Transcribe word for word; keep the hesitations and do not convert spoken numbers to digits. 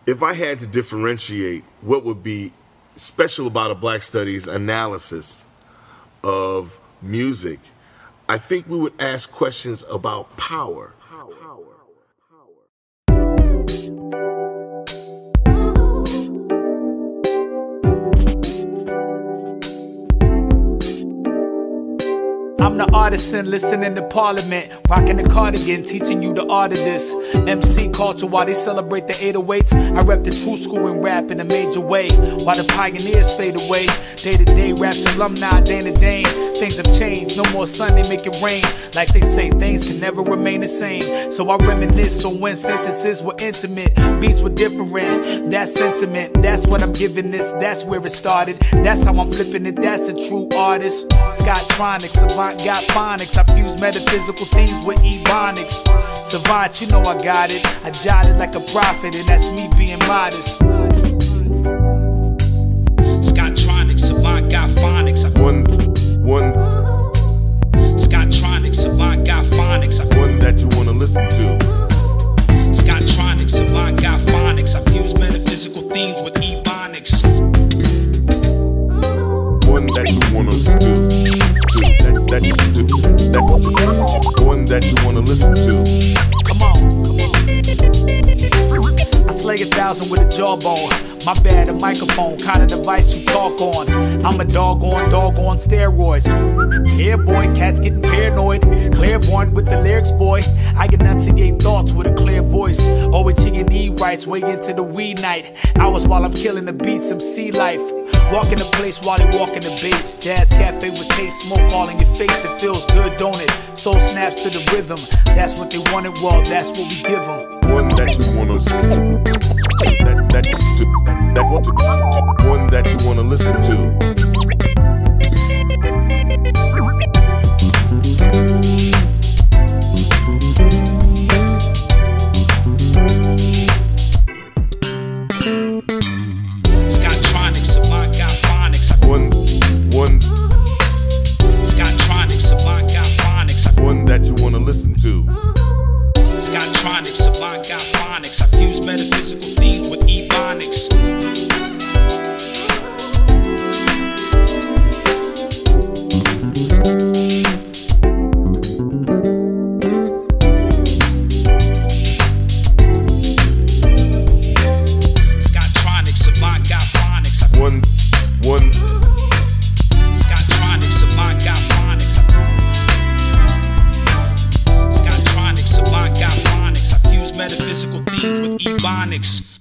If I had to differentiate what would be special about a Black Studies analysis of music, I think we would ask questions about power. I'm the artisan listening to Parliament, rocking the cardigan, teaching you the art of this M C culture while they celebrate the eight oh eights. I rep the true school and rap in a major way, while the pioneers fade away. Day to day raps alumni, day to day. Things have changed, no more sun, they make it rain. Like they say, things can never remain the same. So I reminisce on when sentences were intimate, beats were different. That sentiment, that's what I'm giving this, that's where it started. That's how I'm flipping it, that's a true artist. Scottronics, savant got phonics. I fuse metaphysical themes with ebonics. Savant, you know I got it. I jotted like a prophet, and that's me being modest. Scottronics, savant got phonics. I One, one, Scottronics, savant got phonics. I one that you want to listen to. Scottronics, savant got phonics. I fuse metaphysical themes with ebonics. One that you want to listen to. That, that, that, that, one that you want to listen to. Come on, come on. I slay a thousand with a jawbone. My bad, a microphone, kind of device you talk on. I'm a dog on, dog on steroids. Yeah, boy, cats getting paranoid. Clairvoyant with the lyrics, boy. I enunciate thoughts with a clear voice. Oh, with chicken E writes way into the wee night. Hours while I'm killing the beats, some sea life. Walking the place while they walking the base. Jazz cafe with taste, smoke all in your face. It feels good, don't it? Soul snaps to the rhythm. That's what they wanted, well, that's what we give them. One that you want to that, that, that, that, one that you want to listen to. Scottronics, savant got phonics. One, one, Scottronics, savant got phonics. one that you want to listen to. Scottronics, savant got phonics. I fuse metaphysical themes with ebonics. Scottronics, savant got phonics. I One, one, Scottronics, savant got phonics. Scottronics, savant got phonics. I fuse metaphysical themes with ebonics.